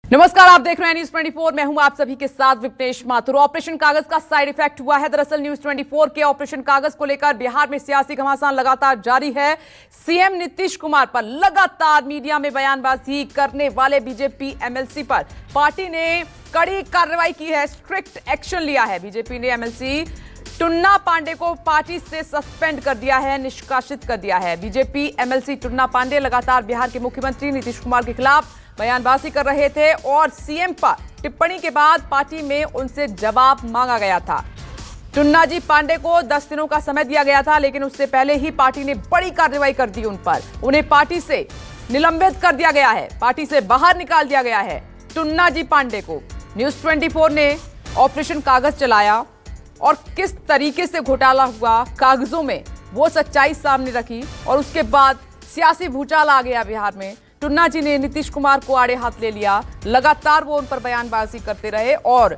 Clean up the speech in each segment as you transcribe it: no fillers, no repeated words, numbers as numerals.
नमस्कार, आप देख रहे हैं न्यूज 24। मैं हूं आप सभी के साथ विपनेश माथुर। ऑपरेशन कागज का साइड इफेक्ट हुआ है। दरअसल न्यूज 24 के ऑपरेशन कागज को लेकर बिहार में सियासी घमासान लगातार जारी है। सीएम नीतीश कुमार पर लगातार मीडिया में बयानबाजी करने वाले बीजेपी एमएलसी पर पार्टी ने कड़ी कार्रवाई की है, स्ट्रिक्ट एक्शन लिया है। बीजेपी ने एमएलसी टुन्ना पांडे को पार्टी से सस्पेंड कर दिया है, निष्कासित कर दिया है। बीजेपी एमएलसी टुन्ना पांडे लगातार बिहार के मुख्यमंत्री नीतीश कुमार के खिलाफ बयानबाजी कर रहे थे और सीएम पर टिप्पणी के बाद पार्टी में उनसे जवाब मांगा गया था। टुन्ना जी पांडे को 10 दिनों का समय दिया गया था, लेकिन उससे पहले ही पार्टी ने बड़ी कार्रवाई कर दी उन पर। उन्हें पार्टी से निलंबित कर दिया गया है, पार्टी से बाहर निकाल दिया गया है टुन्ना जी पांडे को। न्यूज 24 ने ऑपरेशन कागज चलाया और किस तरीके से घोटाला हुआ कागजों में वो सच्चाई सामने रखी और उसके बाद सियासी भूचाल आ गया बिहार में। टुन्ना जी ने नीतीश कुमार को आड़े हाथ ले लिया, लगातार वो उन पर बयानबाजी करते रहे और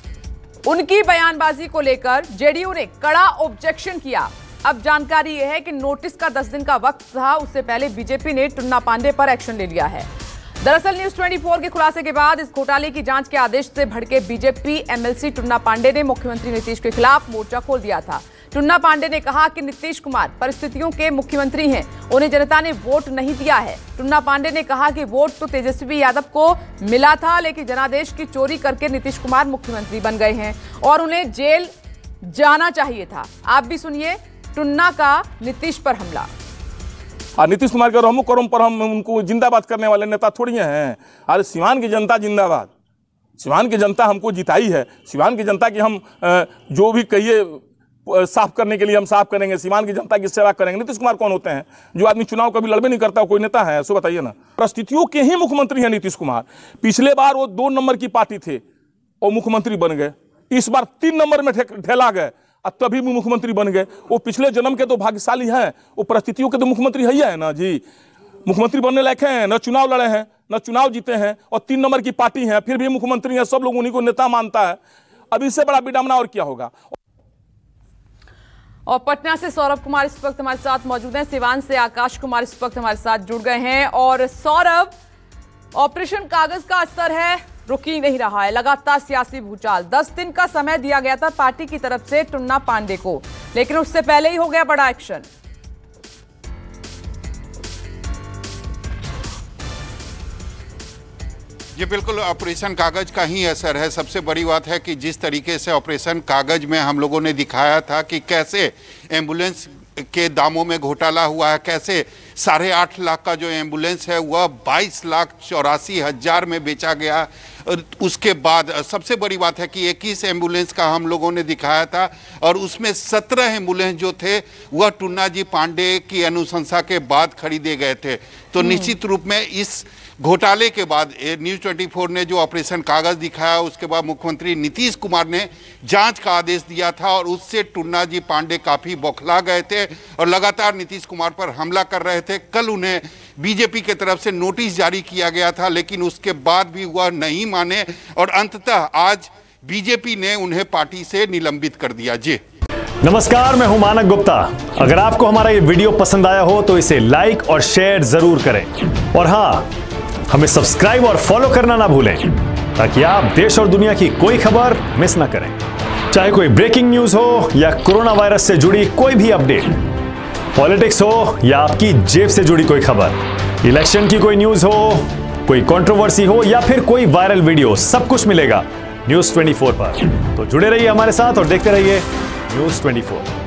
उनकी बयानबाजी को लेकर जेडीयू ने कड़ा ऑब्जेक्शन किया। अब जानकारी यह है कि नोटिस का 10 दिन का वक्त था, उससे पहले बीजेपी ने टुन्ना पांडे पर एक्शन ले लिया है। दरअसल न्यूज 24 के खुलासे के बाद इस घोटाले की जांच के आदेश से भड़के बीजेपी एमएलसी टुन्ना पांडे ने मुख्यमंत्री नीतीश के खिलाफ मोर्चा खोल दिया था। टुन्ना पांडे ने कहा कि नीतीश कुमार परिस्थितियों के मुख्यमंत्री हैं, उन्हें जनता ने वोट नहीं दिया है। टुन्ना पांडे ने कहा कि वोट तो तेजस्वी यादव को मिला था, लेकिन जनादेश की चोरी करके नीतीश कुमार मुख्यमंत्री बन गए हैं और उन्हें जेल जाना चाहिए था। आप भी सुनिए टुन्ना का नीतीश पर हमला। नीतीश कुमार के रहमो करम पर हम उनको जिंदाबाद करने वाले नेता थोड़ी हैं। अरे सिवान की जनता जिंदाबाद, सिवान की जनता हमको जिताई है। सिवान की जनता की हम जो भी कहिए साफ करने के लिए हम साफ करेंगे, सिवान की जनता की सेवा करेंगे। नीतीश कुमार कौन होते हैं? जो आदमी चुनाव कभी लड़बे नहीं करता, कोई नेता है? सो बताइए ना। परिस्थितियों के ही मुख्यमंत्री हैं नीतीश कुमार। पिछले बार वो 2 नंबर की पार्टी थे और मुख्यमंत्री बन गए। इस बार 3 नंबर में ढेला गए और तभी भी मुख्यमंत्री बन गए। वो पिछले जन्म के तो भाग्यशाली हैं, वो परिस्थितियों के तो मुख्यमंत्री है ना जी। मुख्यमंत्री बनने लायक हैं, न चुनाव लड़े हैं, न चुनाव जीते हैं और 3 नंबर की पार्टी है, फिर भी मुख्यमंत्री है। सब लोग उन्हीं को नेता मानता है। अब इससे बड़ा विडंबना और क्या होगा। और पटना से सौरभ कुमार इस वक्त हमारे साथ मौजूद हैं, सिवान से आकाश कुमार इस वक्त हमारे साथ जुड़ गए हैं। और सौरभ, ऑपरेशन कागज का असर है, रुक ही नहीं रहा है, लगातार सियासी भूचाल। 10 दिन का समय दिया गया था पार्टी की तरफ से टुन्ना पांडे को, लेकिन उससे पहले ही हो गया बड़ा एक्शन। ये बिल्कुल ऑपरेशन कागज का ही असर है। सबसे बड़ी बात है कि जिस तरीके से ऑपरेशन कागज में हम लोगों ने दिखाया था कि कैसे एम्बुलेंस के दामों में घोटाला हुआ है, कैसे 8.5 लाख का जो एम्बुलेंस है वह 22,84,000 में बेचा गया। उसके बाद सबसे बड़ी बात है कि 21 एम्बुलेंस का हम लोगों ने दिखाया था और उसमें 17 एम्बुलेंस जो थे वह टुन्ना जी पांडे की अनुशंसा के बाद खरीदे गए थे। तो निश्चित रूप में इस घोटाले के बाद न्यूज 24 ने जो ऑपरेशन कागज दिखाया, उसके बाद मुख्यमंत्री नीतीश कुमार ने जांच का आदेश दिया था और उससे टुन्ना जी पांडे काफ़ी बौखला गए थे और लगातार नीतीश कुमार पर हमला कर रहे थे। कल उन्हें बीजेपी की तरफ से नोटिस जारी किया गया था, लेकिन उसके बाद भी वह नहीं माने और अंततः आज बीजेपी ने उन्हें पार्टी से निलंबित कर दिया। जी नमस्कार, मैं हूं मानक गुप्ता। अगर आपको हमारा ये वीडियो पसंद आया हो तो इसे लाइक और शेयर जरूर करें और हाँ, हमें सब्सक्राइब और फॉलो करना ना भूलें ताकि आप देश और दुनिया की कोई खबर मिस ना करें। चाहे कोई ब्रेकिंग न्यूज हो या कोरोना वायरस से जुड़ी कोई भी अपडेट, पॉलिटिक्स हो या आपकी जेब से जुड़ी कोई खबर, इलेक्शन की कोई न्यूज हो, कोई कंट्रोवर्सी हो या फिर कोई वायरल वीडियो, सब कुछ मिलेगा न्यूज 24 पर। तो जुड़े रहिए हमारे साथ और देखते रहिए न्यूज 24।